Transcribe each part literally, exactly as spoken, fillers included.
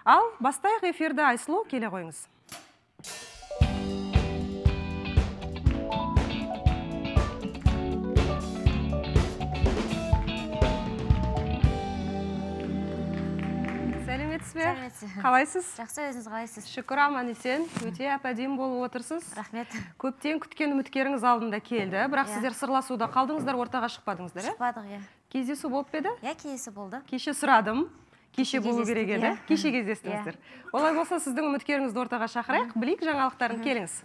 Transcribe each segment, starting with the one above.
Ал, бастайық эфирді. Айсұлу, келе қойыңыз. Сәлеметсіз бе? Қалайсыз? Жақсы, өзіңіз қалайсыз? Шүкір, аман есен. Өте әп-әдемі болып отырсыз. Рахмет. Көптен күткен үміткеріңіз алдында келді, бірақ сіздер сырласуда қалдыңыздар, ортаға шықпадыңыздар, е? Шықпадық, е. Кездесу болып еді? Е, кездесу болды. Кеше сұрадым. Кеше болу керек еді. Кеше кездестіңіздер. Олай болса, сіздің үміткеріңізді ортаға шақырайық, білейік жаңалықтарын, келіңіз.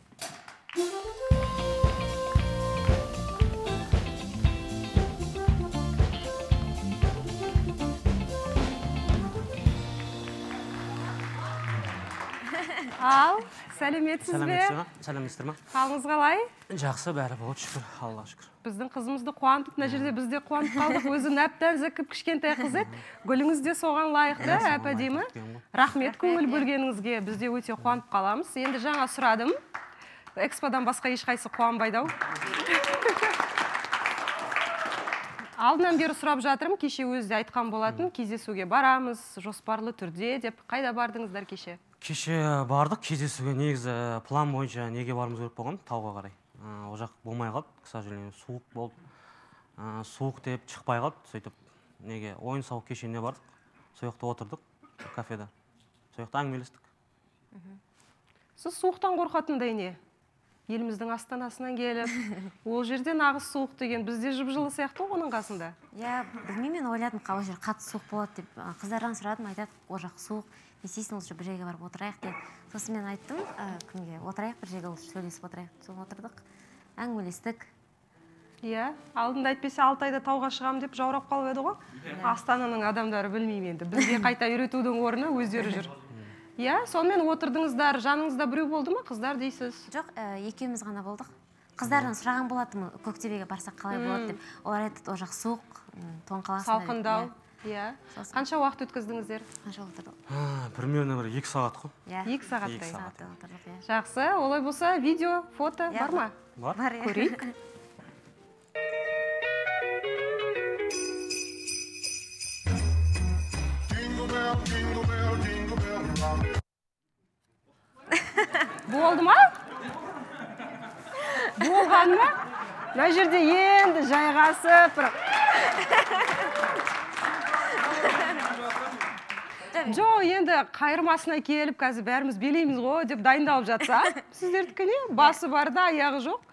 Ал, сәлеметсіз бе? Сәлеметсіздер ме? Қалыңыз қалай? Жақсы, бәрі болды, шүкір, Аллаға шүкір. Біздің қызымызды қуантып, мына жерде біз де қуантып қалдық. Өзі нәптән зәкіп кішкентай қыз еді. Гүліңіз де соған лайықты, әп-әдемі. Рахмет көңіл бөлгеніңізге, біз де өте қуанып қаламыз. Енді жаңа сұрадым. Эксподан басқа ешқайсы қуанбайды-ау. Алдынан бері сұрап жатырмын, кеше өзі де айтқан болатын, кездесуге барамыз, жоспарлы түрде деп. Қайда бардыңыздар кеше? Кеше бардық, кездесуге негізі план бойынша неге барымыз керек болған, тауға қарай. Ол жақ болмай қалды, к сожалению, суық болды. Суық деп шықпай қалды, сөйтіп неге ойын сауық кешеніне бардық. Сол жақта отырдық, кафеда. Сол жақта әңгімелестік. Сіз суықтан қорқатындай не? Еліміздің астанасынан келіп, ол жерде нағыз суық деген, бізде жып-жылы сияқты оның қасында. Я білмеймін, мен ойладым, ол жер қатты суық болады деп. Қыздардан сұрадым, айтады, ол жақ суық. Не істейсің, ол бір жерге барып отырайық деп. Сосын мен айттым, кімге отырайық, бір жерге сөйлесіп отырайық. Сол отырдық, әңгімелестік. Иә, алдында әйтпесе алты айда тауға шығам деп жаурап қалып еді ғой. Астананың адамдары білмеймін енді. Бізге қайта үйретудің орны өздері жүр. Иә, сонымен отырдыңыздар, жаныңызда біреу болды ма, қыздар дейсіз? Жоқ, екеуміз ғана болдық. Қыздардан сұраған болатым, Көктөбеге барсақ қалай болады деп. Олар айтты, ол жақ суық, тоң қаласында. Салқындау. Иә. Қанша уақыт өткіздіңіздер? Қанша отырдық? Примерно бір екі сағат қой. Екі сағаттай. отырдық, иә. Жақсы, олай болса, видео, фото бар ма? Бар. Бар, иә. Көрейік. Болды ма? Болған ма? Мына жерде енді жайғасып. Жоқ, енді қайырмасына келіп, қазір бәріміз белейміз ғой деп дайындалып жатса, сіздердікі не? Басы бар да, аяғы жоқ.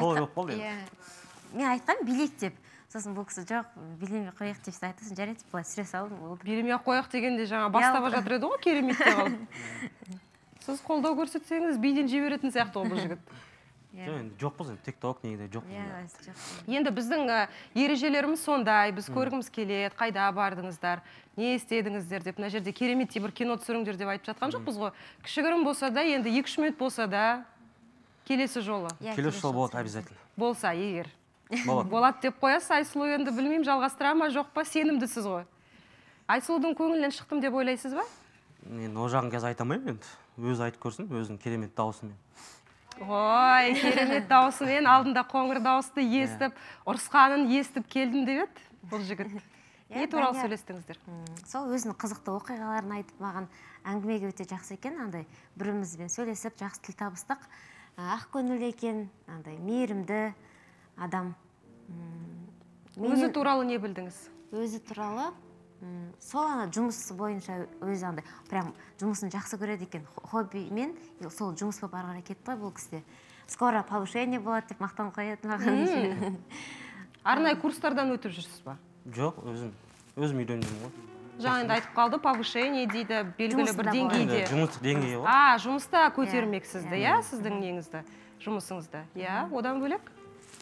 Мен айтқам билейік деп. Сосын бұл кісі жоқ, билемей қояқ деп айтты, сосын жарайды деп, былай сүре салдым. Билемей қояқ дегенде жаңа бастаба жатыр еді ғой, кереметте қалып. Сіз қолдау көрсетсеңіз, биден жіберетін сияқты ол бұл жігіт. Жоқ біз, тик-ток негізі жоқ. Енді біздің ережелеріміз сондай, біз көргіміз келеді, қайда бардыңыздар, не істедіңіздер деп, мына жерде кереметтей бір кино түсіріңдер деп айтып жатқан жоқпыз ғой. Кішігірім болса да, енді екі-үш минут болса да, келесі жолы. Келесі жол болады обязательно. Болса, егер. Болады деп қоясыз, Айсұлу енді білмеймін, жалғастыра ма, жоқ па, сенімдісіз ғой. Айсұлудың көңілінен шықтым деп ойлайсыз ба? Мен о жағын қазір айта алмаймын енді. Өзі айтып көрсін, өзінің керемет дауысымен. Ой, керемет дауысымен, алдында қоңыр дауысты естіп, ұрысқанын естіп келдім деп еді, бұл жігіт. Не туралы сөйлестіңіздер? Сол өзінің қызықты оқиғаларын айтып, маған әңгімеге өте жақсы екен, андай бірімізбен сөйлесіп, жақсы тіл табыстық. Ақ көңілді екен, андай мейірімді адам. Өзі туралы не білдіңіз? Өзі туралы сол ана жұмыс бойынша өзі андай прям жұмысын жақсы көреді екен. Хоббимен сол жұмыс болып ары қарай кетті ғой бұл кісіде. Скоро повышение болады деп мақтанып қояды маған. Арнайы курстардан өтіп жүрсіз ба? Жоқ, өзім өзім үйреніп жүрмін ғой. Жаңа енді айтып қалды, повышение дейді, белгілі бір деңгейде. Жұмыстық деңгейі ғой. А, жұмыста көтермексізді, иә, сіздің неңізді, жұмысыңызды. Иә, одан бөлек?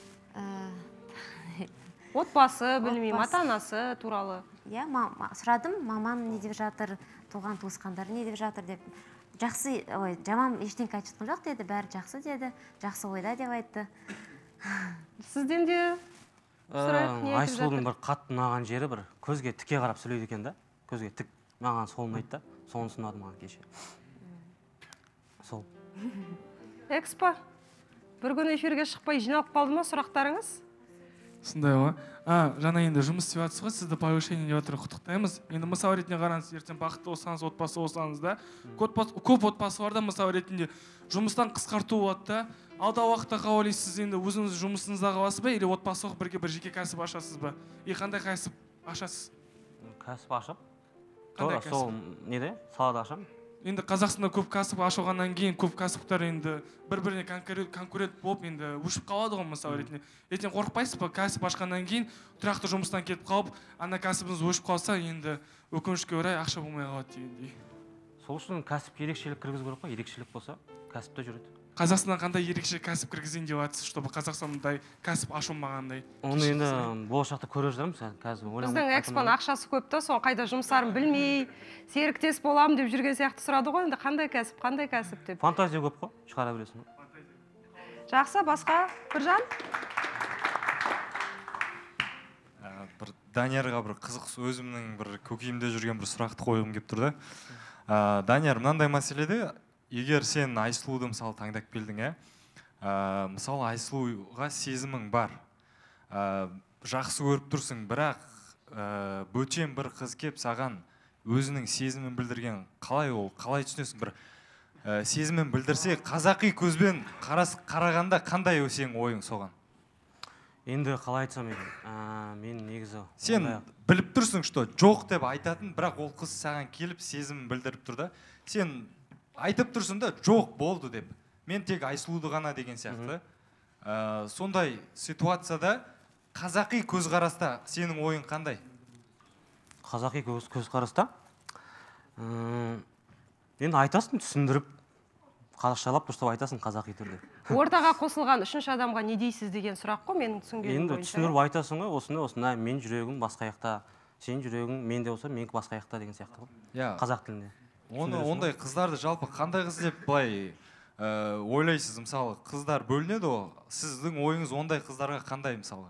Отбасы, білмеймін, ата-анасы туралы. Иә, сұрадым, мамам не деп жатыр, туған туысқандар не деп жатыр деп. Жақсы, ой, жаман ештеңке айтып жатқан жоқ деді, бәрі жақсы деді, жақсы ойда деп айтты. Сізден де сұрайық, не айтып жатыр? Айсұлудың бір қатты ұнаған жері бір көзге тіке қарап сөйлейді екен да. Көзге тік, маған сол ұнайды да, соны ұнады маған кеше. Сол. Экспо, бір күн эфирге шықпай жиналып қалды ма сұрақтарыңыз? Сондай ғой. А, жаңа енді жұмыс істеп жатсыз ғой, сізді повышение деп жатыр, құттықтаймыз. Енді мысал ретінде қараңыз, ертең бақытты болсаңыз, отбасы болсаңыз да, көп отбасы бар да, мысал ретінде жұмыстан қысқарту болады да. Алда уақытта қалай ойлайсыз, енді өзіңіз жұмысыңызда қаласыз ба, или отбасы бірге бір жеке кәсіп ашасыз ба? И қандай кәсіп ашасыз? Кәсіп ашып. Қандай кәсіп? Сол неде? Салада ашам. Енді Қазақстанда көп кәсіп ашылғаннан кейін көп кәсіптер енді бір-біріне конкурент болып енді өшіп қалады ғой, мысалы ретінде. Ертең қорықпайсыз ба, кәсіп ашқаннан кейін тұрақты жұмыстан кетіп қалып, ана кәсібіңіз өшіп қалса, енді өкінішке орай ақша болмай қалады дегендей. Сол үшін кәсіпке ерекшелік кіргізу керек қой, ерекшелік болса, кәсіпте жүреді. Қазақстаннан қандай ерекше кәсіп кіргізейін деп жатсыз, чтобы Қазақстандай кәсіп ашылмағандай? Оны енді болашақта көре жатармыз, қазір ойламай. Біздің экспоның ақшасы көп та, соны қайда жұмсарын білмей, серіктес боламын деп жүрген сияқты сұрады ғой, енді қандай кәсіп, қандай кәсіп деп. Фантазия көп қой, шығара бересің. Жақсы, басқа Біржан? Бір Даниярға бір қызық, өзімнің бір көкейімде жүрген бір сұрақты қойғым келіп тұр да. Данияр, мынандай мәселеде, егер сен Айсұлуды мысалы таңдап келдің, ә? Мысалы Айсұлуға сезімің бар, жақсы көріп тұрсың, бірақ бөтен бір қыз кеп саған өзінің сезімін білдірген, қалай ол, қалай түсінесің? Бір сезімін білдірсе, қазақи көзбен қарағанда қандай сенің ойың соған? Енді қалай айтсам екен, мен негізі... Сен біліп тұрсың, что жоқ деп айтатын, бірақ ол қыз саған келіп сезімін білдіріп тұр да. Сен айтып тұрсың да, жоқ болды деп. Мен тек Айсұлуды ғана деген сияқты. Сондай ситуацияда қазақи көзқараста сенің ойың қандай? Қазақи көзқараста? Енді айтасың, түсіндіріп, қазақшалап дұрыстап айтасың қазақи түрде. Ортаға қосылған үшінші адамға не дейсіз деген сұрақ қой, менің түсінгенім бойынша. Енді түсіндіріп айтасың ғой, осындай, осындай, мен жүрегім басқа жақта, сен жүрегің менде болса, менікі басқа жақта деген сияқты ғой. Қазақ тілінде. Оны ондай қыздарды жалпы қандай қыз деп былай ойлайсыз? Мысалы, қыздар бөлінеді ғой. Сіздің ойыңыз ондай қыздарға қандай мысалға?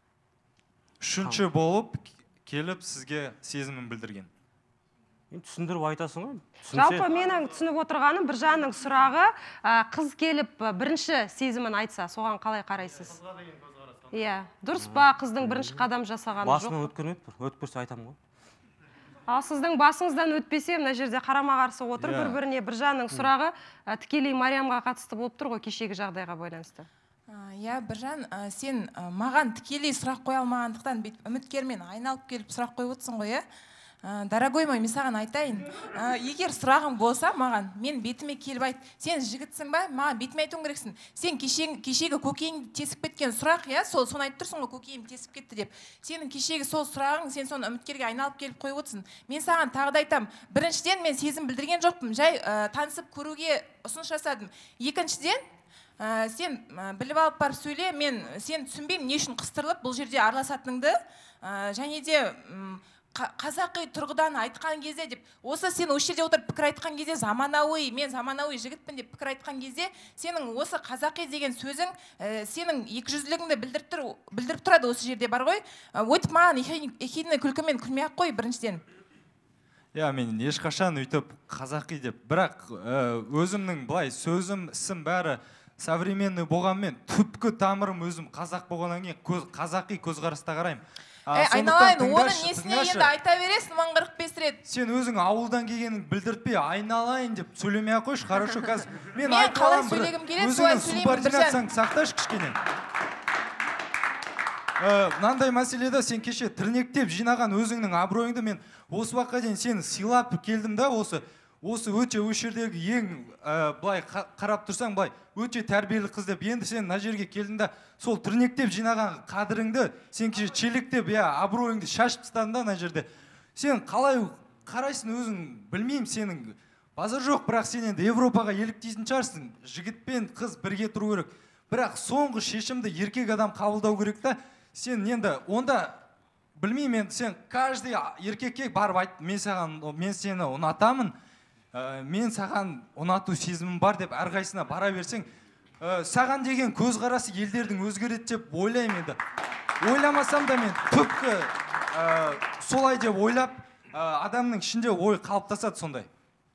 Үшінші болып келіп сізге сезімін білдірген. Түсіндіріп айтасың ғой. Жалпы менің түсініп отырғаным, Біржанның сұрағы, қыз келіп бірінші сезімін айтса, соған қалай қарайсыз? Иә, дұрыс па, қыздың бірінші қадам жасағаны жоқ? Басынан өткерін өтіп, өтіп көрсе айтамын ғой. Ал сіздің басыңыздан өтпесе, мына жерде қарама-қарсы отыр, бір-біріне Біржанның сұрағы тікелей Мариямға қатысты болып тұр ғой, кешегі жағдайға байланысты. Иә, Біржан, сен маған тікелей сұрақ қоя алмағандықтан үміткермен айналып келіп сұрақ қойып отырсың ғой, иә? Дорогой мой, мен саған айтайын, егер сұрағың болса маған, мен бетіме келіп айт, сен жігітсің ба, маған бетіме айтуың керексің. Сен кешегі көкейіңді тесіп кеткен сұрақ, иә, сол соны айтып тұрсың ғой, көкейім тесіп кетті деп. Сенің кешегі сол сұрағың, сен соны үміткерге айналып келіп қойып отырсың. Мен саған тағы да айтам, біріншіден мен сезім білдірген жоқпын, жай танысып көруге ұсыныс жасадым. Екіншіден, сен біліп алып барып сөйле, мен сен түсінбеймін, не үшін қыстырылып бұл жерде араласатыныңды, және де қазақи тұрғыдан айтқан кезде деп, осы сен осы жерде отырып пікір айтқан кезде заманауи, мен заманауи жігітпін деп пікір айтқан кезде, сенің осы қазақи деген сөзің, сенің екіжүзділігіңді білдіріп тұрады осы жерде бар ғой. Өйтіп маған ехидный күлкімен күлмей-ақ қой біріншіден. Иә, мен ешқашан өйтіп қазақи деп, бірақ өзімнің былай сөзім, ісім бәрі современный болғанмен, түпкі тамырым өзім қазақ болғаннан кейін қазақи көзқараста қараймын. Айналайын, оны несіне енді айта бересің мың қырық бес рет. Сен өзің ауылдан келгенің білдіртпей, айналайын деп сөйлемей ақ қойшы, хорошо, қазір. Мен қалай сөйлегім келеді, солай сөйлеймін Біржан. Өзіңнің субординацияң сақташы кішкене. Мынандай мәселеде сен кеше тірнектеп жинаған өзіңнің абыройыңды мен осы уақытқа дейін сені сыйлап келдім да, осы осы өте осы жердегі ең былай қарап тұрсаң, былай өте тәрбиелі қыз деп, енді сен мына жерге келдің да, сол тірнектеп жинаған қадіріңді сен кеше челектеп, иә, абыройыңды шашып тастадың да мына жерде. Сен қалай қарайсың өзің білмеймін, сенің базар жоқ, бірақ сен енді Европаға еліктейтін шығарсың. Жігітпен қыз бірге тұру керек. Бірақ соңғы шешімді еркек адам қабылдау керек та. Сен енді онда білмеймін, енді сен каждый еркекке барып айт, мен саған, мен сені ұнатамын, мен саған ұнату сезімім бар деп әрқайсына бара берсең, саған деген көзқарасы елдердің өзгереді деп ойлаймын енді. Ойламасам да мен түпкі солай деп ойлап, адамның ішінде ой қалыптасады сондай.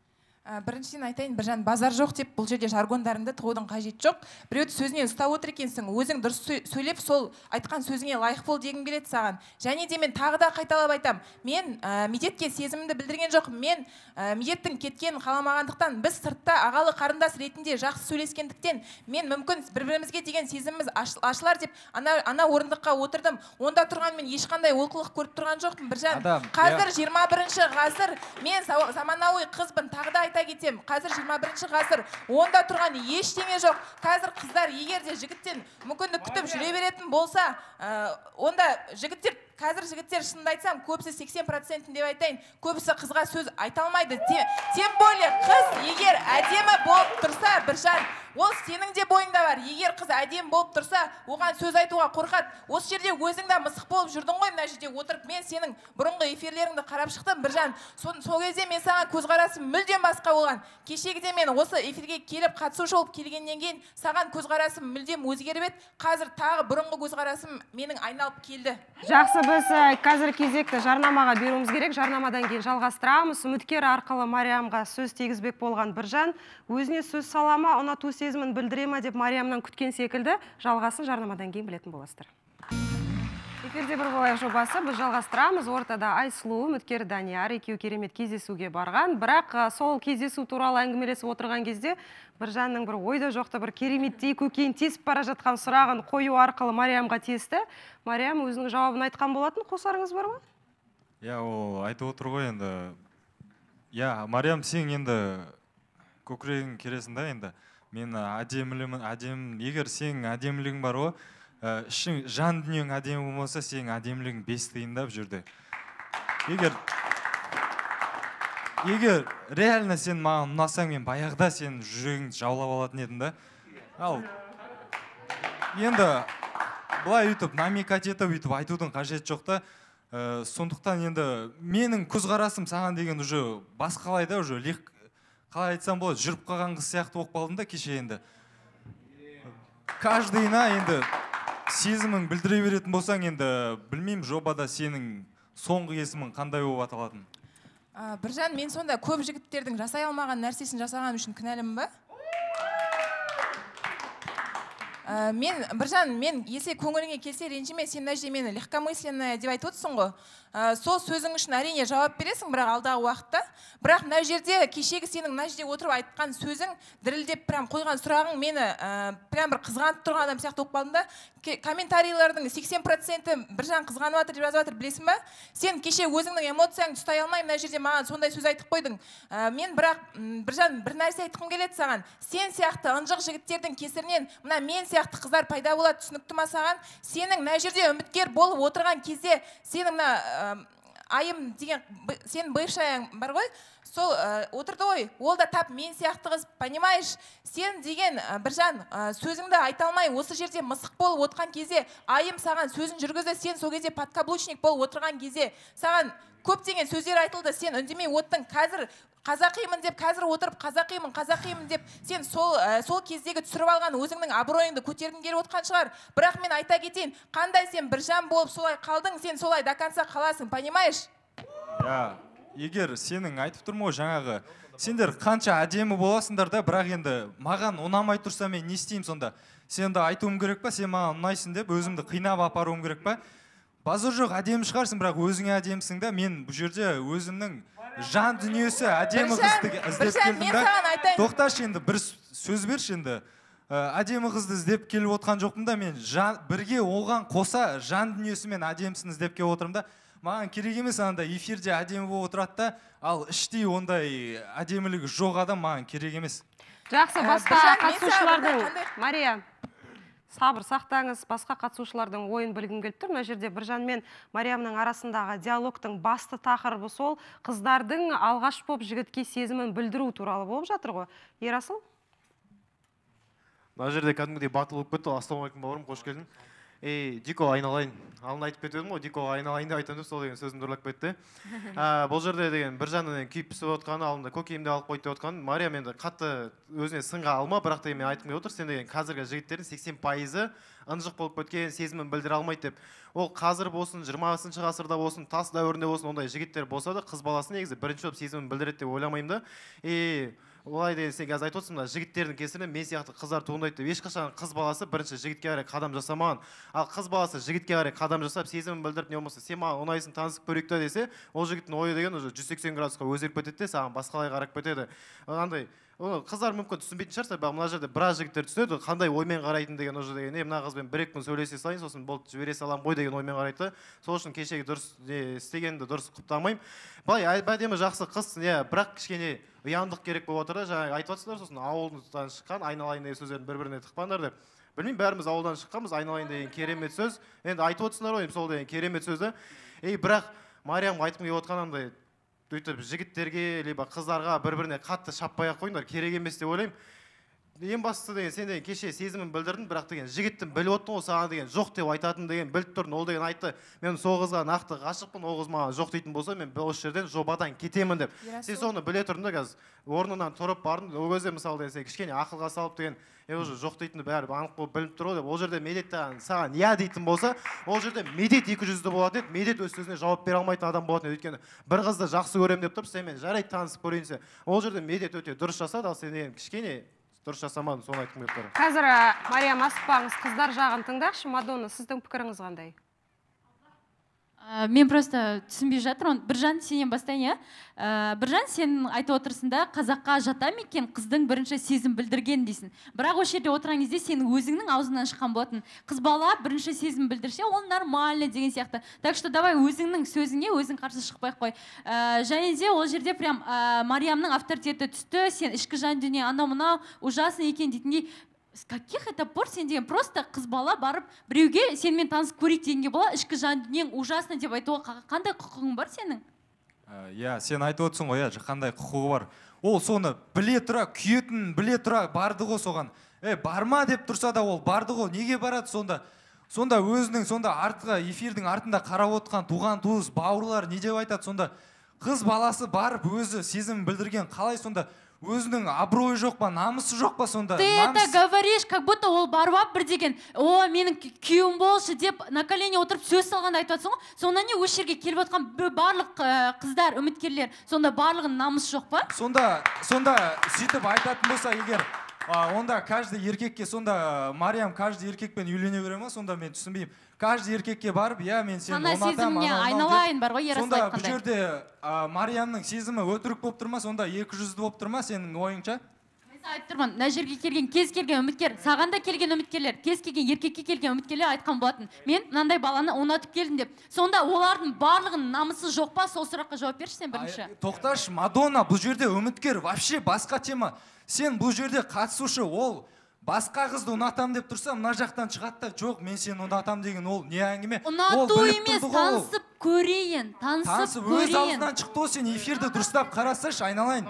Біріншіден айтайын, Біржан, базар жоқ деп бұл жерде жаргондарыңды тығудың қажеті жоқ. Біреуді сөзінен ұстап отыр екенсің, өзің дұрыс сөйлеп, сол айтқан сөзіңе лайық бол дегім келеді саған. Және де мен тағы да қайталап айтам, мен медетке сезімімді білдірген жоқ. Мен медеттің кеткенін қаламағандықтан, біз сыртта ағалы қарындас ретінде жақсы сөйлескендіктен, мен мүмкін бір-бірімізге деген сезіміміз ашылар деп ана ана орындыққа отырдым. Онда тұрған мен ешқандай олқылық көріп тұрған жоқпын. Біржан, қазір жиырма бірінші ғасыр, мен заманауи қызбын, тағы да айта кетем, қазір жиырма бірінші ғасыр, онда тұрған ештеңе жоқ. Қазір қыздар егер де жігіттен мүмкіндік күтіп жүре беретін болса, онда жігіттер, қазір жігіттер шынымды айтсам, көбісі сексен процент деп айтайын, көбісі қызға сөз айта алмайды. Тем более қыз егер әдемі болып тұрса, Біржан, ол сенің де бойыңда бар. Егер қыз әдемі болып тұрса, оған сөз айтуға қорқады. Осы жерде өзің де мысық болып жүрдің ғой, мына жерде отырып. Мен сенің бұрынғы эфирлеріңді қарап шықтым, Біржан. Сол кезде мен саған көзқарасым мүлдем басқа болған. Кешегіде мен осы эфирге келіп қатысушы болып келгеннен кейін саған көзқарасым мүлдем өзгеріп еді. Қазір тағы бұрынғы көзқарасым менің айналып келді. Жақсы, біз қазір кезекті жарнамаға беруіміз керек. Жарнамадан кейін жалғастырамыз. Үміткер арқылы Мариямға сөз тегізбек болған Біржан өзіне сөз салама, ұнату сезімін білдіре ма деп Мариямнан күткен секілді. Жалғасын жарнамадан кейін білетін боласыздар. Эфирде бір болайық жобасы, біз жалғастырамыз. Ортада Айсұлу, үміткер Данияр екеуі керемет кездесуге барған. Бірақ сол кездесу туралы әңгімелесіп отырған кезде Біржанның бір ойда жоқты бір кереметтей көкейін тесіп бара жатқан сұрағын қою арқылы Мариямға тесті. Мариям өзінің жауабын айтқан болатын, қосарыңыз бар ма? Я, ол айтып отыр ғой енді. Я, Мариям, сен енді көкірегің кересің да енді. Мен әдемілімін, әдем, егер сен әдемілігің бар ғой, ішің жан дүниең әдемі болмаса, сен әдемілігің бес тиын да бұл жерде. Егер егер реально сен маған ұнасаң, мен баяғыда сен жүрегіңді жаулап алатын едім да. Ал енді былай өйтіп намекать етіп өйтіп айтудың қажеті жоқ та. Сондықтан енді менің көзқарасым саған деген уже басқалай да, уже қалай айтсам болады, жүріп қалған қыз сияқты болып қалдым да кеше енді. Каждыйына енді сезімің білдіре беретін болсаң, енді білмеймін жобада сенің соңғы есімің қандай болып аталатын. Біржан, мен сонда көп жігіттердің жасай алмаған нәрсесін жасаған үшін кінәлімін ба? Мен, Біржан, мен есе көңіліңе келсе ренжіме, сен мына жерде мені легкомысленная деп айтып отырсың ғой. Сол сөзің үшін әрине жауап бересің, бірақ алдағы уақытта. Бірақ мына жерде кешегі сенің мына жерде отырып айтқан сөзің, дірілдеп прям қойған сұрағың мені прям бір қызғанып тұрған адам сияқты болып қалдым да. Комментарийлардың сексен проценті Біржан қызғанып жатыр деп жазып жатыр, білесің ба? Сен кеше өзіңнің эмоцияңды ұстай алмай мына жерде маған сондай сөз айтып қойдың. Мен бірақ Біржан бір нәрсе айтқым келеді саған. Сен сияқты ынжық жігіттердің кесірінен мына мен сияқты қыздар пайда болады, түсінікті ма саған? Сенің мына жерде үміткер болып отырған кезде сенің мына айым деген сенің бывшаяң бар ғой, сол отырды ғой, ол да тап мен сияқты қыз, понимаешь? Сен деген Біржан сөзіңді айта алмай осы жерде мысық болып отырған кезде, айым саған сөзін жүргізді, сен сол кезде подкаблучник болып отырған кезде саған көптеген сөздер айтылды, сен үндемей оттың. Қазір қазақимын деп, қазір отырып қазақимын, қазақимын деп, сен сол сол кездегі түсіріп алған өзіңнің абыройыңды көтергің келіп отқан шығар. Бірақ мен айта кетейін, қандай сен Біржан болып солай қалдың, сен солай до конца қаласың, понимаешь? Я, егер сенің айтып тұрмын ғой жаңағы, сендер қанша әдемі боласыңдар да, бірақ енді маған ұнамай тұрса мен не істеймін сонда? Сенді айтуым керек па, сен маған ұнайсың деп өзімді қинап апаруым керек па? Базар жоқ, әдемі шығарсың, бірақ өзіңе әдемісің да, мен бұл жерде өзімнің жан дүниесі әдемі қызды іздеп келдім да. Тоқташы енді, бір сөз берші енді. Әдемі қызды іздеп келіп отқан жоқпын да, мен бірге оған қоса жан дүниесі мен әдемісін іздеп келіп отырмын да. Маған керек емес андай эфирде әдемі болып отырады да, ал іштей ондай әдемілігі жоқ адам маған керек емес. Жақсы, басқа қатысушылардың, Мария, сабыр сақтаңыз, басқа қатысушылардың ойын білгім келіп тұр. Мына жерде Біржан мен Мариямның арасындағы диалогтың басты тақырыбы сол қыздардың алғаш боп жігітке сезімін білдіру туралы болып жатыр ғой. Ерасыл? Мына жерде кәдімгідей батыл болып кетті. Ассалаумағалейкум бауырым, қош келдің. ей дико айналайын, алдын айтып кетіп едім ғой, дикоға айналайын деп айтамын деп сол деген сөзімді ұрлап кетті. Бұл жерде деген бір жағынан күйіп пісіп отқаны, алдында көкейімді алып қойды деп отқаны, Мариям енді қатты өзіне сынға алма, бірақ деген мен айтқым келіп отыр, сен деген қазіргі жігіттердің сексен пайызы ынжық болып кеткен, сезімін білдіре алмайды деп. Ол қазір болсын, жиырмасыншы ғасырда болсын, тас дәуірінде болсын, ондай жігіттер болса да, қыз баласы негізі бірінші болып сезімін білдіреді деп ойламаймын да. И олай деген сен қазір айтып отырсың, мына жігіттердің кесірінен мен сияқты қыздар туындайды деп. Ешқашан қыз баласы бірінші жігітке қарай қадам жасамаған. Ал қыз баласы жігітке қарай қадам жасап, сезімін білдіріп, не болмаса сен маған ұнайсың, танысып көрейік та десе, ол жігіттің ойы деген уже жүз сексен градусқа өзгеріп кетеді де, саған басқалай қарап кетеді. Андай қыздар мүмкін түсінбейтін шығарсыз, бірақ мына жерде біраз жігіттер түсінеді, қандай оймен қарайтын деген уже деген, е мына қызбен бір екі күн сөйлесе салайын, сосын болды жібере саламын ғой деген оймен қарайды. Сол үшін кешегі дұрыс істегенді дұрыс құптамаймын. Былай әдемі жақсы қыз, бірақ кішкене ұяңдық керек болып отыр да, жаңа айтып жатсыздар, сосын ауылдан шыққан айналайын деген сөздерін бір-біріне тықпаңдар деп. Білмеймін, бәріміз ауылдан шыққанбыз, айналайын деген керемет сөз. Енді айтып отырсыңдар ғой, сол деген керемет сөзді. Ей, бірақ Мариям айтқым келіп отқанындай өйтіп жігіттерге, либо қыздарға бір-біріне қатты шаппай ақ қойыңдар, керек емес деп ойлаймын. Ең бастысы деген сен деген кеше сезімін білдірдің, бірақ деген жігіттің біліп оттың, ол саған деген жоқ деп айтатын деген біліп тұрдың, ол деген айтты, мен сол қызға нақты ғашықпын, ол қыз маған жоқ дейтін болса, мен осы жерден жобадан кетемін деп. Сен соны біле тұрдың да қазір орнынан тұрып бардың, ол кезде мысалы деген сен кішкене ақылға салып деген, е уже жоқ дейтінді бәрі анық болып біліп тұр ғой деп. Ол жерде медет саған я дейтін болса, ол жерде медет екі жүзді болатын еді, медет өз сөзіне жауап бере алмайтын адам болатын еді. Өйткені бір қызды жақсы көремін деп тұрып, сенімен жарайды танысып көрейін десе, ол жерде медет өте дұрыс жасады, ал сен деген кішкене дұрыс жасамадың, соны айтқым келіп тұр. Қазір Мариям асықпаңыз, қыздар жағын тыңдақшы. Мадонна, сіздің пікіріңіз қандай? Мен просто түсінбей жатырмын. Біржан, сенен бастайын, иә? Біржан, сен айтып отырсың да, қазаққа жата ма екен қыздың бірінші сезім білдірген дейсің. Бірақ осы жерде отырған кезде сенің өзіңнің аузыңнан шыққан болатын. Қыз бала бірінші сезім білдірсе, ол нормально деген сияқты. Так что давай өзіңнің сөзіңе өзің қарсы шықпай қой. Және де ол жерде прям Мариямның авторитеті түсті, сен ішкі жан дүние анау-мынау ужасно екен дейтіндей. С каких это пор сен деген просто қыз бала барып біреуге сенімен танысып көрейік дегенге бола, ішкі жан дүниең ужасно деп айтуға қандай құқығың бар сенің? Иә, сен айтып отырсың ғой, қандай құқығы бар. Ол соны біле тұра, күйетін біле тұра барды ғой соған. Е, барма деп тұрса да ол барды ғой, неге барады сонда? Сонда өзінің сонда артқа, эфирдің артында қарап отқан туған туыс, бауырлар не деп айтады сонда? Қыз баласы барып өзі сезім білдірген, қалай сонда? Өзінің абыройы жоқ па, намысы жоқ па сонда? Ты это говоришь, как будто ол барып бір деген, о, менің күйеуім болшы деп на колени отырып сөз салғанда айтып жатсың ғой. Сонда не осы жерге келіп отқан барлық қыздар, үміткерлер, сонда барлығының намысы жоқ па? Сонда, сонда сөйтіп айтатын болса, егер онда каждый еркекке, сонда Мариям каждый еркекпен үйлене бере ма? Сонда мен түсінбеймін. Каждый еркекке барып, я мен сені ұнатамын, айналайын бар ғой, ерасыл айтқандай. Сонда бұл жерде Мариямның сезімі өтірік болып тұрма, сонда екі жүзді болып тұрма сенің ойыңша? Мен айтып тұрмын, мына жерге келген кез келген үміткер, саған да келген үміткерлер, кез келген еркекке келген үміткерлер айтқан болатын. Мен мынандай баланы ұнатып келдім деп. Сонда олардың барлығының намысы жоқ па? Сол сұраққа жауап берші сен бірінші. Тоқташы, Мадонна, бұл жерде үміткер вообще басқа тема. Сен бұл жерде қатысушы, ол басқа қызды ұнатам деп тұрса, мына жақтан шығады да, жоқ, мен сені ұнатам деген ол не әңгіме? Ұнату емес, танысып көрейін, танысып көрейін. Өз аузынан шықты, сен эфирді дұрыстап қарасашы, айналайын.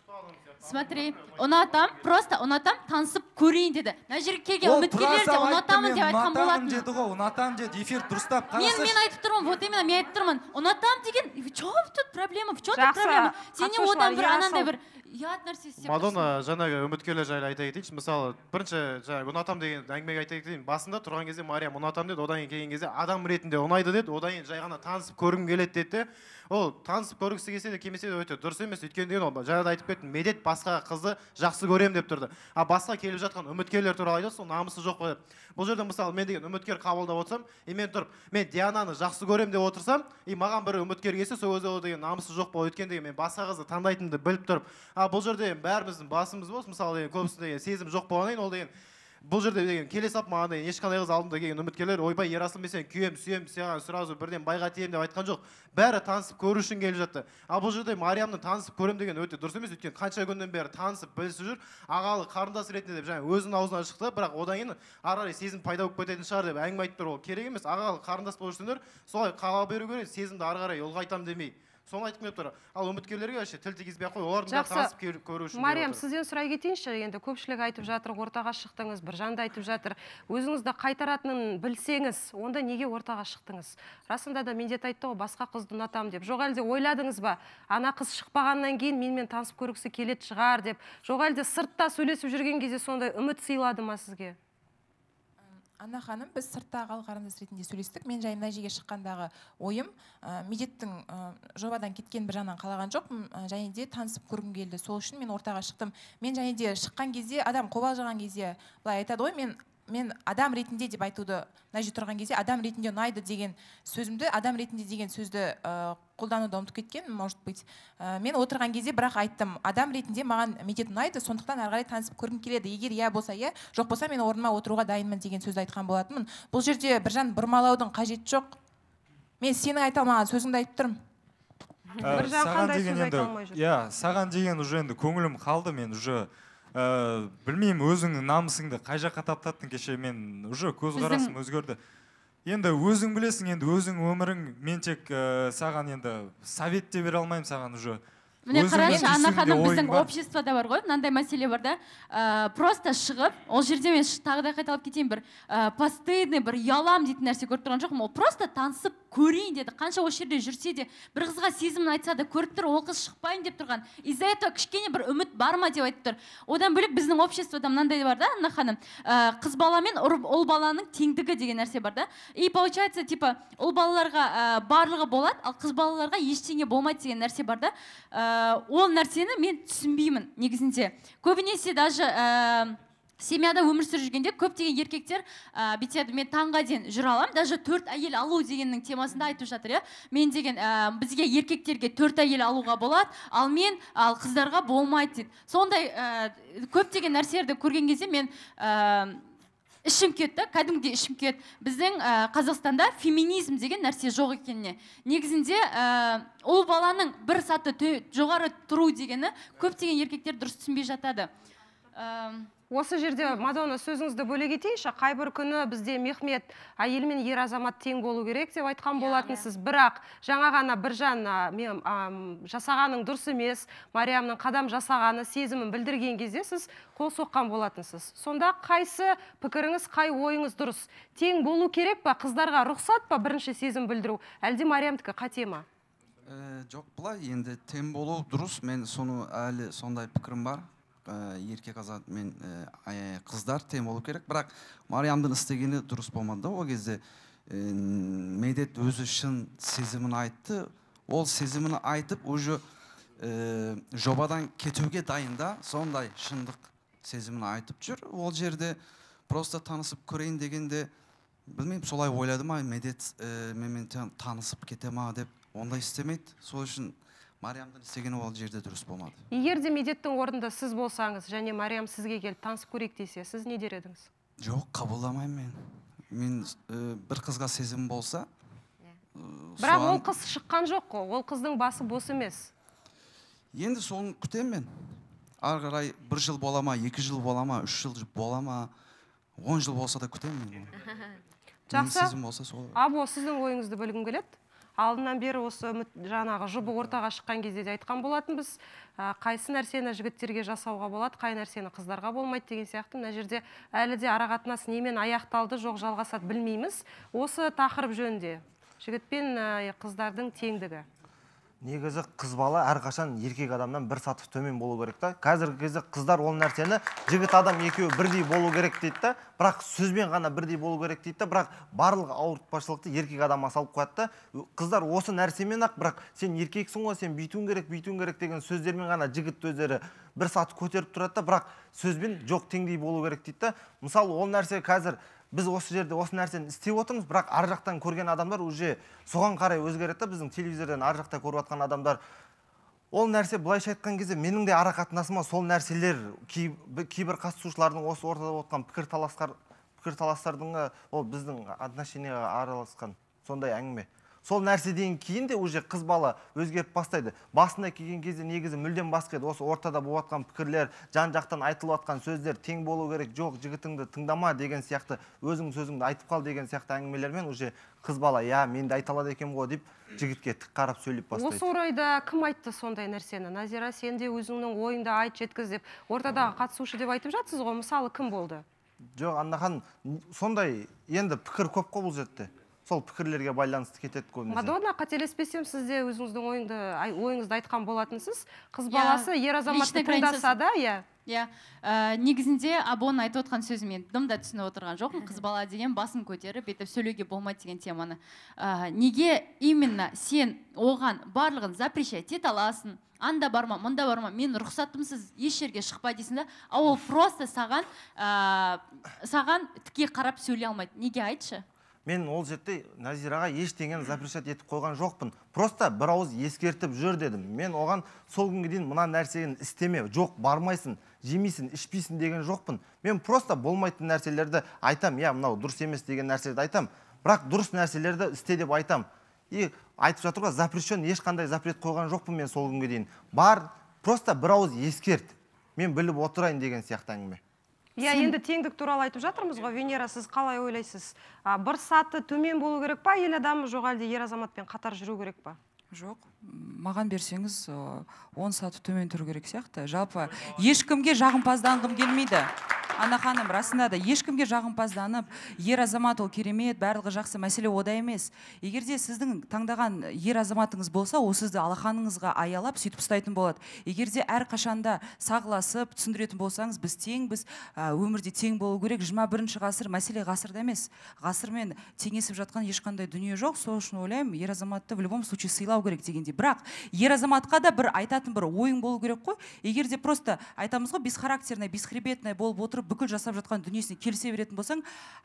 Смотри, ұнатам, просто ұнатам, танысып көрейін деді. Мына жерге келген үміткерлер де ұнатамын деп айтқан болатын. Ұнатамын деді ғой, ұнатамын деді, эфир дұрыстап қарасашы. Мен айтып тұрмын, вот именно мен айтып тұрмын. Ұнатам деген, в чем тут проблема? В чем тут проблема? Сене одан бір анандай бір ұят нәрсе істеп тұрсың. Мадонна, жаңағы үміткерлер жайлы айта кетейінші. Мысалы, бірінші жаңағы ұнатам деген әңгімеге айта кетейін. Басында тұрған кезде Мариям ұнатам деді, одан кейін келген кезде адам ретінде ұнайды деді, одан кейін жай ғана танысып көргім келеді деді. Ол танысып көргісі келсе де келмесе де өте дұрыс емес. Өйткені деген ол жаңада айтып кеттім, медет басқа қызды жақсы көремін деп тұрды. А басқа келіп жатқан үміткерлер туралы айтады, сол намысы жоқ қой деп. Бұл жерде мысалы мен деген үміткер қабылдап отырсам, и мен тұрып, мен Диананы жақсы көремін деп отырсам, и маған бір үміткер келсе, сол кезде ол деген намысы жоқ па, өйткені деген мен басқа қызды таңдайтынымды біліп тұрып. А бұл жерде бәріміздің басымыз бос, мысалы деген көбісінде деген сезім жоқ болғаннан кейін ол деген бұл жерде деген келе сап маған деген ешқандай қыз алдында келген үміткерлер, ойбай, Ерасыл, мен сені күйем, сүйем, саған сразу бірден байға тием деп айтқан жоқ. Бәрі танысып көру үшін келіп жатты. А бұл жерде Мариямны танысып көрем деген өте дұрыс емес, өйткені қанша күннен бері танысып білісіп жүр, ағалы қарындас ретінде деп жаңа өзінің аузынан шықты, бірақ одан кейін ары қарай сезім пайда болып кететін шығар деп әңгіме айтып тұр. Ол керек емес, ағалы қарындас болып жүрсеңдер, солай қала беру керек, сезімді ары қарай ұлғайтам демей. соны айтқым келіп тұр. Ал үміткерлерге вообще тіл тигізбей ақ қой, олардың да танысып көру үшін. Мариям, сізден сұрай кетейінші, енді көпшілік айтып жатыр, ортаға шықтыңыз, Біржан да айтып жатыр. Өзіңізді қайтаратынын білсеңіз, онда неге ортаға шықтыңыз? Расында да міндет айтты ғой, басқа қызды ұнатамын деп. Жоқ әлде ойладыңыз ба? Ана қыз шықпағаннан кейін менімен танысып көргісі келеді шығар деп. Жоқ әлде сыртта сөйлесіп жүрген кезде сондай үміт сыйлады ма сізге? Ана ханым, біз сыртта халық арандас ретінде сөйлестік. Мен жай мына жерге шыққандағы ойым, медеттің жобадан кеткен бір жағынан қалаған жоқпын, және де танысып көргім келді. Сол үшін мен ортаға шықтым. Мен және де шыққан кезде, адам қобалжыған кезде былай айтады ғой, мен мен адам ретінде деп айтуды, мына жерде тұрған кезде адам ретінде ұнайды деген сөзімді, адам ретінде деген сөзді қолдануды ұмытып кеткен, может быть. Мен отырған кезде бірақ айттым, адам ретінде маған медет ұнайды, сондықтан ары қарай танысып көргім келеді. Егер иә болса иә, жоқ болса мен орныма отыруға дайынмын деген сөзді айтқан болатынмын. Бұл жерде Біржан бұрмалаудың қажеті жоқ. Мен сенің айта алмаған сөзіңді айтып тұрмын. Саған деген енді, иә, саған деген уже енді көңілім қалды, мен уже білмеймін, өзіңнің намысыңды қай жаққа таптаттың, кеше мен уже көзқарасым өзгерді. Енді өзің білесің, енді өзің өмірің, мен тек саған енді совет те бере алмаймын саған уже. Міне қараңызшы, Анна ханым, біздің обществода бар ғой, мынандай мәселе бар да, просто шығып, ол жерде мен тағы да қайталап кетейін, бір постыдный, бір ұялам дейтін нәрсе көріп тұрған жоқпын, ол просто танысып көрейін деді, қанша осы жерде жүрсе де, бір қызға сезімін айтса да, көріп тұр, ол қыз шықпайын деп тұрған, из-за этого кішкене бір үміт бар ма деп айтып тұр. Одан бөлек біздің обществода мынандай бар да, Анна ханым, қыз бала мен ұл баланың теңдігі деген нәрсе бар да, и получается, типа, ұл балаларға барлығы болады, ал қыз балаларға ештеңе болмайды деген нәрсе бар да. Ол нәрсені мен түсінбеймін негізінде. Көбінесе даже семьяда өмір сүріп жүргенде көптеген еркектер бүйтеді, мен таңға дейін жүре аламын, даже төрт әйел алу дегеннің темасында айтып жатыр, мен деген бізге еркектерге төрт әйел алуға болады, ал мен ал қыздарға болмайды дейді. Сондай көптеген нәрселерді көрген кезде мен ішім кетті, кәдімгідей ішім кетті. Біздің Қазақстанда феминизм деген нәрсе жоқ екеніне. Негізінде ол баланың бір саты жоғары тұру дегені көптеген еркектер дұрыс түсінбей жатады. Осы жерде, Мадонна, сөзіңізді бөле кетейінші, қай бір күні бізде Мехмет әйел мен ер азамат тең болу керек деп айтқан болатынсыз. Бірақ жаңа ғана Біржан жасағаның дұрыс емес, Мариямның қадам жасағаны сезімін білдірген кезде сіз қол соққан болатынсыз. Сонда қайсы пікіріңіз, қай ойыңыз дұрыс? Тең болу керек па, қыздарға рұқсат па бірінші сезім білдіру? Әлде Мариямдікі қате ма? Жоқ, бұлай, енді тең болу дұрыс, мен соны әлі сондай пікірім бар. Еркек азамат мен қыздар тең болу керек, бірақ Мариямдың істегені дұрыс болмады. Ол кезде медет өзі шын сезімін айтты, ол сезімін айтып уже жобадан кетуге дайында, сондай шындық сезімін айтып жүр. Ол жерде просто танысып көрейін дегенде, білмеймін, солай ойлады ма, медет менімен танысып кете ма деп, ондай істемейді. Сол үшін Мариямдың істегені ол жерде дұрыс болмады. Егер де медеттің орнында сіз болсаңыз, және Мариям сізге келіп танысып көрейік десе, сіз не дер едіңіз? Жоқ, қабылдамаймын мен. Мен бір қызға сезім болса... Бірақ ол қыз шыққан жоқ қой, ол қыздың басы бос емес. Енді соны күтем мен. Ары қарай бір жыл бола ма, екі жыл бола ма, үш жыл бола ма, он жыл болса да күтем мен. Жақсы. Або, сіздің ойыңызды білгім келеді. Алдынан бері осы жаңағы жұбы ортаға шыққан кезде де айтқан болатын біз, қайсы нәрсені жігіттерге жасауға болады, қай нәрсені қыздарға болмайды деген сияқты. Мына жерде әлі де арақатынас немен аяқталды, жоқ жалғасады білмейміз. Осы тақырып жөнінде жігіт пен қыздардың теңдігі. Негізі қыз бала әрқашан еркек адамнан бір сатып төмен болу керек та. Қазіргі кезде қыздар ол нәрсені жігіт адам екеуі бірдей болу керек дейді та, бірақ сөзбен ғана бірдей болу керек дейді та, бірақ барлық ауыртпашылықты еркек адамға салып қояды да. Қыздар осы нәрсемен ақ, бірақ сен еркексің ғой, сен бүйтуің керек, бүйтуің керек деген сөздермен ғана жігіт өздері бір саты көтеріп тұрады да, бірақ сөзбен жоқ теңдей болу керек дейді та. Мысалы, ол нәрсе қазір біз осы жерде осы нәрсені істеп отырмыз, бірақ ар жақтан көрген адамдар уже соған қарай өзгереді. Біздің телевизордан ар жақта көріп жатқан адамдар ол нәрсе былайша айтқан кезде менің де ара қатынасыма сол нәрселер кейбір қатысушылардың осы ортада отқан пікірталастардың ол біздің отношенияға араласқан сондай әңгіме. сол нәрседен кейін де уже қыз бала өзгеріп бастайды. Басында келген кезде негізі мүлдем басқа еді. Осы ортада болып жатқан пікірлер, жан жақтан айтылып жатқан сөздер тең болу керек, жоқ, жігітіңді тыңдама деген сияқты, өзің сөзіңді айтып қал деген сияқты әңгімелермен уже қыз бала, я, мен де айта алады екенмін ғой деп жігітке тік қарап сөйлеп бастайды. Осы орайда кім айтты сондай нәрсені? Назира, сен де өзіңнің ойыңды айт, жеткіз деп, ортадағы қатысушы деп айтып жатсыз ғой, мысалы кім болды? Жоқ, Анна ханым, сондай енді пікір көп қой бұл жерде. Сол пікірлерге байланысты кетеді көбінесе. Мадонна, қателеспесем, сіз де өзіңіздің ойыңды, ойыңызды айтқан болатынсыз. Қыз баласы ер азаматты тыңдаса да, иә. Иә, негізінде Абон айтып отқан сөзі мен дымда түсініп отырған жоқпын. Қыз бала деген басын көтеріп, бетіп сөйлеуге болмайды деген теманы. Неге именно сен оған барлығын запрещать ете аласың? Анда барма, мұнда барма, мен рұқсатымсыз еш жерге шықпа дейсің да, а ол просто саған саған тіке қарап сөйлей алмайды. Неге айтшы? Мен ол жерде Назираға ештеңені запрещать етіп қойған жоқпын. Просто бір ауыз ескертіп жүр дедім. Мен оған сол күнге дейін мына нәрсені істеме, жоқ, бармайсың, жемейсің, ішпейсің деген жоқпын. Мен просто болмайтын нәрселерді айтам, я, мынау дұрыс емес деген нәрселерді айтам, бірақ дұрыс нәрселерді істе деп айтам. И айтып жатыр ғой, запрещен, ешқандай запрет қойған жоқпын мен сол күнге дейін. Бар, просто бір ауыз ескерт. Мен біліп отырайын деген сияқты әңгіме. Иә, енді теңдік туралы айтып жатырмыз ғой, Венера, сіз қалай ойлайсыз? Бір саты төмен болу керек па, ел адамы, жоқ әлде ер азаматпен қатар жүру керек па? Жоқ, маған берсеңіз он саты төмен тұру керек сияқты. Жалпы ешкімге жағымпазданғым келмейді. Ана ханым, расында да ешкімге жағымпазданып, ер азамат ол керемет, барлығы жақсы, мәселе ода емес. Егерде сіздің таңдаған ер азаматыңыз болса, ол сізді алақаныңызға аялап сөйтіп ұстайтын болады. Егерде әр қашанда сағыласып, түсіндіретін болсаңыз, біз теңбіз, өмірде тең болу керек. жиырма бірінші ғасыр, мәселе ғасырда емес. Ғасырмен теңесіп жатқан ешқандай дүние жоқ. Сол үшін ойлаймын, ер азаматты в любом случае сыйлау керек дегенде. Бірақ ер азаматқа да бір айтатын бір ойың болу керек қой. Егерде просто айтамыз ғой, бесхарактерный, бесхребетный болып отырып, бүкіл жасап жатқан дүниесіне келісе беретін болсаң,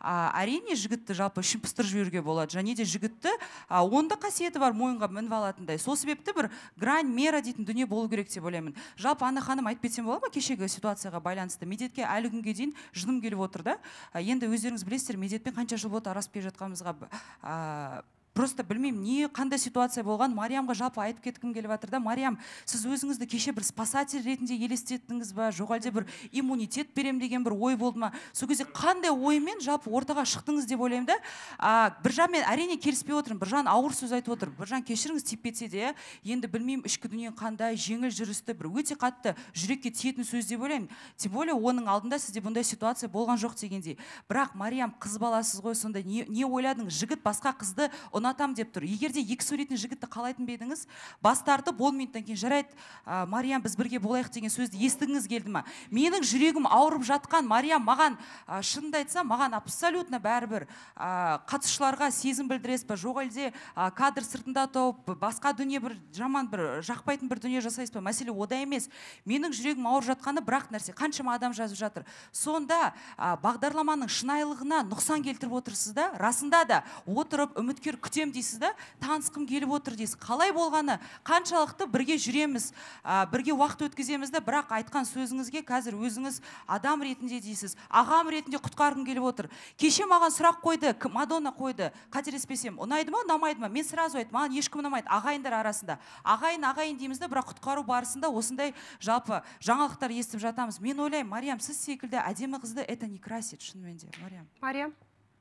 әрине жігітті жалпы ішін пыстырып жіберуге болады. Және де жігітті онда қасиеті бар мойынға мініп алатындай. Сол себепті бір грань, мера дейтін дүние болу керек деп ойлаймын. Жалпы Анна ханым айтып кетсем болады ма, кешегі ситуацияға байланысты? Медетке әлі күнге дейін жыным келіп отыр да. Енді өздеріңіз білесіздер, медетпен қанша жыл болды араласып келе жатқанымызға. Просто білмеймін, не қандай ситуация болған. Мариямға жалпы айтып кеткім келіп жатыр да. Мариям, сіз өзіңізді кеше бір спасатель ретінде елестеттіңіз ба, жоқ әлде бір иммунитет берем деген бір ой болды ма? Сол кезде қандай оймен жалпы ортаға шықтыңыз деп ойлаймын да. Біржан мен әрине келіспей отырмын. Біржан ауыр сөз айтып отыр. Біржан кешіріңіз тиіп кетсе де, енді білмеймін ішкі дүние қандай, жеңіл жүрісті, бір өте қатты жүрекке тиетін сөз деп ойлаймын. Тем более оның алдында сізде бұндай ситуация болған жоқ дегендей. Бірақ Мариям, қыз баласыз ғой, сонда не, не ойладыңыз? Жігіт басқа қызды ұнатам деп тұр. Егерде екі суретін жігітті қалайтын бедіңіз, бас тартып он минуттан кейін жарайды, Мариям, біз бірге болайық деген сөзді естігіңіз келді ма? Менің жүрегім ауырып жатқан, Мариям, маған шынымды айтсам, маған абсолютно бәрібір. Қатысушыларға сезім білдіресіз ба, жоқ әлде кадр сыртында тауып, басқа дүние бір жаман бір жақпайтын бір дүние жасайсыз ба? Мәселе ода емес. Менің жүрегім ауырып жатқаны бірақ нәрсе, қаншама адам жазып жатыр. Сонда бағдарламаның шынайылығына нұқсан келтіріп отырсыз да, расында да отырып үміткер күтем дейсіз да, танысқым келіп отыр дейсіз. Қалай болғаны, қаншалықты бірге жүреміз, бірге уақыт өткіземіз да, бірақ айтқан сөзіңізге қазір өзіңіз адам ретінде дейсіз, ағам ретінде құтқарғым келіп отыр. Кеше маған сұрақ қойды, Мадонна қойды, қателеспесем, ұнайды ма, ұнамайды ма? Мен сразу айттым, маған ешкім ұнамайды, ағайындар арасында. Ағайын, ағайын дейміз да, бірақ құтқару барысында осындай жалпы жаңалықтар естіп жатамыз. Мен ойлаймын, Мариям, сіз секілді әдемі қызды это не красит, шынымен де, Мариям. Мариям.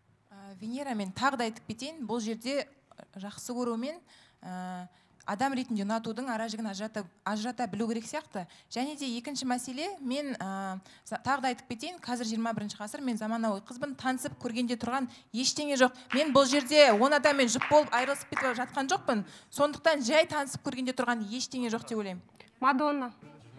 Венера, мен тағы да айтып кетейін, бұл жерде жақсы көрумен адам ретінде ұнатудың ара жігін ажырата білу керек сияқты. Және де екінші мәселе, мен тағы да айтып кетейін, қазір жиырма бірінші ғасыр, мен заманауи қызбын, танысып көргенде тұрған ештеңе жоқ. Мен бұл жерде он адаммен жұп болып айырылысып кетіп жатқан жоқпын. Сондықтан жай танысып көргенде тұрған ештеңе жоқ деп ойлаймын. Мадонна.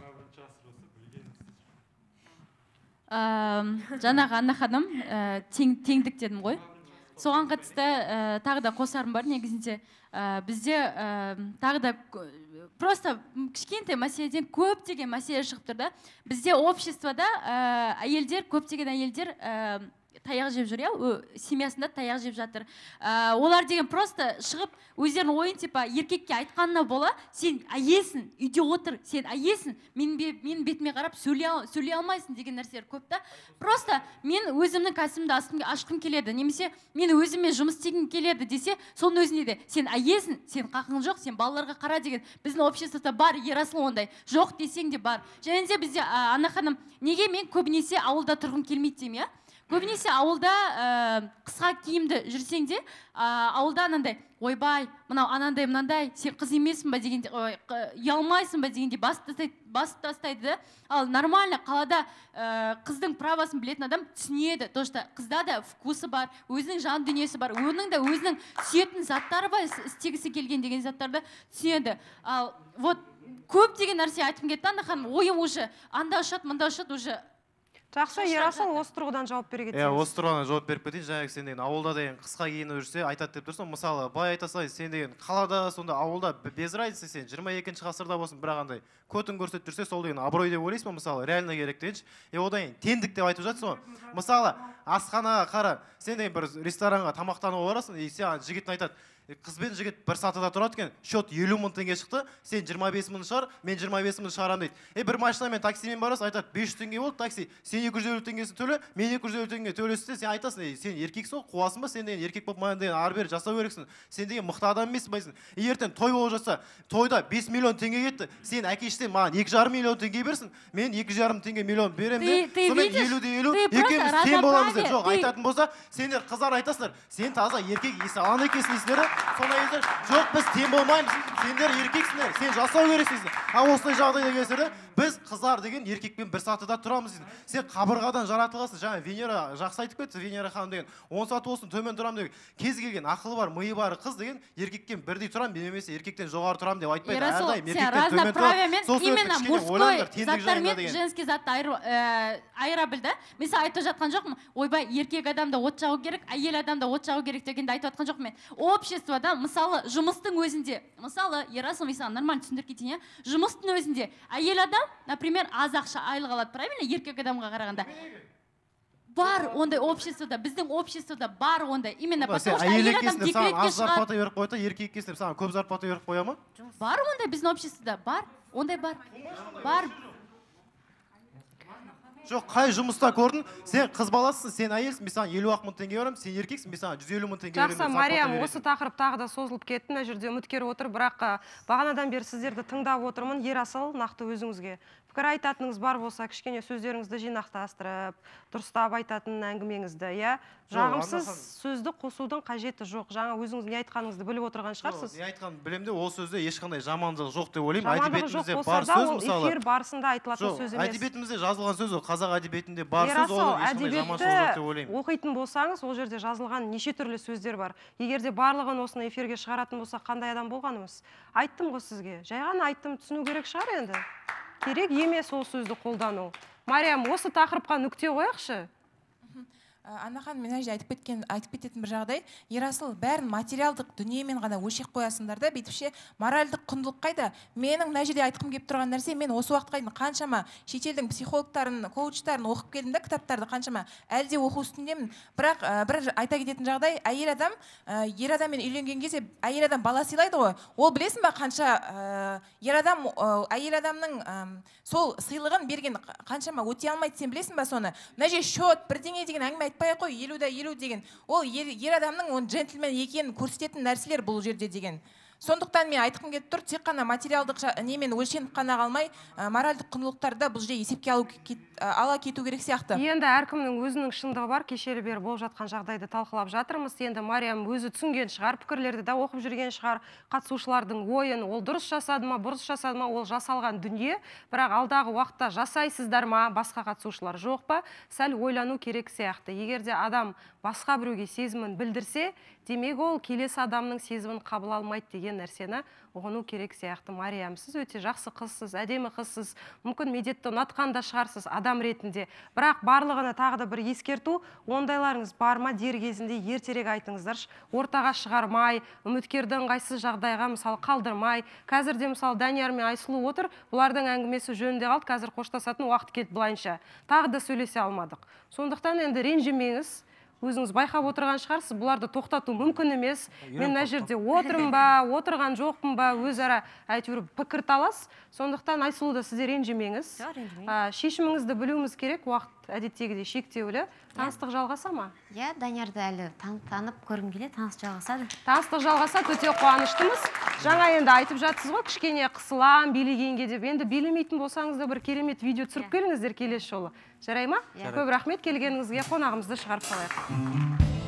Жаңағы Анна ханым, теңдік дедім ғой. Соған қатысты тағы да қосарым бар негізінде. Бізде тағы да просто кішкентай мәселеден көптеген мәселе шығып тұр да. Бізде обществода әйелдер, көптеген әйелдер таяқ жеп жүр, иә, семьясында таяқ жеп жатыр. Олар деген просто шығып өздерінің ойын типа еркекке айтқанына бола, сен әйелсің, үйде отыр, сен әйелсің, менің бетіме қарап сөйлей алмайсың деген нәрселер көп та. Просто мен өзімнің кәсібімді ашқым келеді, немесе мен өзіме жұмыс істегім келеді десе, соның өзіне де сен әйелсің, сен қақың жоқ, сен балаларға қара деген біздің обществода бар, Ерасыл ондай, жоқ десең де бар. Және де бізде Ана ханым, неге мен көбінесе ауылда тұрғым келмейді деймін, иә? Көбінесе ауылда қысқа киімді жүрсең де, ауылда анандай, ойбай, мынау анандай, мынандай, сен қыз емессің ба дегенде, ұялмайсың ба дегенде басып тастайды. Ал нормально қалада қыздың правасын білетін адам түсінеді. То, что қызда да вкусы бар, өзінің жан дүниесі бар, оның да өзінің сүйетін заттары бар, істегісі келген деген заттарды түсінеді. Ал вот көп деген нәрсе айтқым кетті, Ана ханым, ойым уже анда ұшады, мында ұшады уже. Жақсы, Ерасыл, осы тұрғыдан жауап бере кетсеңіз. Иә, осы тұрғыдан жауап беріп кетейін. Жаңағы сен деген ауылда деген қысқа киініп жүрсе, айтады деп тұрсың. Мысалы, былай айта салайын, сен деген қалада, сонда ауылда без разницы, сен жиырма екінші ғасырда болсын, бірақ андай көтін көрсетіп жүрсе, сол деген абырой деп ойлайсың ба, мысалы, реально керек дейінші. Е, одан кейін теңдік деп айтып жатсың ғой. Мысалы, асханаға қара, сен деген бір ресторанға тамақтануға барасың, и сен жігіттің айтады, қыз бен жігіт бір сатыда тұрады екен, счет елу мың теңге шықты, сен жиырма бес мың шығар, мен жиырма бес мың шығарамын дейді. Е, бір машинамен таксимен барасың, айтады, бес жүз теңге болды такси, сен екі жүз елу теңгесін төле, мен екі жүз елу теңге төлесін, сен айтасың, е, сен еркексің, қуасың ба, сен деген еркек болып маған деген ары бері жасау керексің, сен деген мықты адам емессің байсың. Ертең той болып жатса, тойда бес миллион теңге кетті, сен әкештен маған екі жарым миллион теңге берсін, мен екі жарым теңге миллион беремін де, сонымен елу де елу, екеуміз тең боламыз деп. Жоқ, айтатын болса, сендер қыздар айтасыңдар, сен таза еркек есі алан екенсің дейсіңдер, сонда жоқ, біз тең болмаймыз, сендер еркексіңдер, сен жасау керексің. А осындай жағдайда келсеңдер, біз қыздар деген еркекпен бір сатыда тұрамыз дейсің. Сен қабырғадан жаратыласың. Жаңа Венера жақсы айтып кетті, Венера ханым деген он саты болсын төмен тұрамын деген. Кез келген ақылы бар, миы бар қыз деген еркекпен бірдей тұрамын, немесе еркектен жоғары тұрамын деп айтпайды. Әрдайым еркектен төмен тұрады. Сол себепті кішкене ойлаңдар, теңдік жайында деген. Женский затты айыра білді. Mesela айтып жатқан жоқпын, ойбай, еркек адамда от жағу керек, әйел адамда от жағу керек дегенде айтып жатқан жоқпын мен. Обществода, мысалы, жұмыстың өзінде, мысалы, Ерасыл, мен нормально түсіндіріп кетейін, иә? Жұмыстың өзінде әйел адам, например, аз ақша айлық алады, правильно, еркек адамға қарағанда. Бар ондай обществода, біздің обществода бар ондай. Именно потому что әйел адам декретке шығады. Аз зарплата беріп қойды, еркек кесіліп, саған көп зарплата беріп қоя ма? Бар ондай біздің обществода, бар. Ондай бар. Бар. Жоқ, қай жұмыста көрдің? Сен қыз баласысың, сен әйелсің, мен саған елу ақ мың теңге беремін, сен еркексің, мен саған жүз елу мың теңге беремін. Жақсы, Мариям, осы тақырып тағы да созылып кетті, мына жерде үміткер отыр, бірақ бағанадан бері сіздерді тыңдап отырмын. Ерасыл, нақты өзіңізге пікір айтатыныңыз бар болса, кішкене сөздеріңізді жинақтастырып, дұрыстап айтатын әңгімеңізді, иә? Жағымсыз сөзді қосудың қажеті жоқ. Жаңа өзіңіз не айтқаныңызды біліп отырған шығарсыз. Не айтқанымды білемін де, ол сөзде ешқандай жамандығы жоқ деп ойлаймын. Әдебиетімізде бар сөз, мысалы. Эфир барысында айтылатын сөз емес. Әдебиетімізде жазылған сөз, қазақ әдебиетінде бар сөз, ол ешқандай жаманшылық жоқ деп ойлаймын. Оқитын болсаңыз, ол жерде жазылған неше түрлі сөздер бар. Егер де барлығын осыны эфирге шығаратын болса, қандай адам болғанымыз? Айттым ғой сізге. Жай ғана айттым, түсіну керек шығар енді. Керек емес ол сөзді қолдану. Мариям, осы тақырыпқа нүкте қояқшы. Ана ханым, мен әже айтып кеткен, айтып кететін бір жағдай, Ерасыл, бәрін материалдық дүниемен ғана өлшеп қоясыңдар да, бүйтіпше моральдық құндылық қайда? Менің мына жерде айтқым келіп тұрған нәрсе, мен осы уақытқа дейін қаншама шетелдің психологтарын, коучтарын оқып келдім да, кітаптарды қаншама әлде оқу үстіндемін. Бірақ бір айта кететін жағдай, әйел адам, ер адаммен үйленген кезде әйел адам бала сыйлайды ғой. Ол білесің ба, қанша ер адам, әйел адамның сол сыйлығын берген қаншама өте алмайды, сен білесің ба соны? Мына жерде счет, бірдеңе деген әңгіме айтпай ақ қой, елу да елу деген. Ол ер адамның он джентльмен екенін көрсететін нәрселер бұл жерде деген. Сондықтан мен айтқым келіп тұр, тек қана материалдық немен өлшеніп қана қалмай, моральдық құндылықтарды бұл жерде есепке ала кету керек сияқты. Енді әркімнің өзінің шындығы бар, кешелі бері болып жатқан жағдайды талқылап жатырмыз. Енді Мариям өзі түсінген шығар, пікірлерді де оқып жүрген шығар, қатысушылардың ойын, ол дұрыс жасады ма, бұрыс жасады ма, ол жасалған дүние, бірақ алдағы уақытта жасайсыздар ма, басқа қатысушылар жоқ па, сәл ойлану керек сияқты. Егер де адам басқа біреуге сезімін білдірсе, демек ол келесі адамның сезімін қабыл алмайды деген деген нәрсені ұғыну керек сияқты. Мариям, сіз өте жақсы қызсыз, әдемі қызсыз, мүмкін медетті ұнатқан да шығарсыз адам ретінде. Бірақ барлығына тағы да бір ескерту, ондайларыңыз бар ма, дер кезінде ертерек айтыңыздаршы, ортаға шығармай, үміткерді ыңғайсыз жағдайға мысалы қалдырмай. Қазірде мысалы Данияр мен Айсұлу отыр, бұлардың әңгімесі жөнінде қалды, қазір қоштасатын уақыт келді былайынша. Тағы да сөйлесе алмадық. Сондықтан енді ренжімеңіз. Өзіңіз байқап отырған шығарсыз, бұларды тоқтату мүмкін емес. Мен мына жерде отырмын ба, отырған жоқпын ба, өзара әйтеуір пікір талас. Сондықтан Айсұлу да сіздер ренжімеңіз. Шешіміңізді білуіміз керек, уақыт әдеттегідей шектеулі. Таныстық жалғаса ма? Иә, Даниярды әлі танып көргім келеді, таныстық жалғасады. Таныстық жалғасады, өте қуаныштымыз. Жаңа енді айтып жатсыз ғой, кішкене қысылам, билегенге деп. Енді билемейтін болсаңыз да бір керемет видео түсіріп келіңіздер келесі жолы. Жарай ма? Көп рахмет келгеніңізге, қонағымызды шығарып қалайық.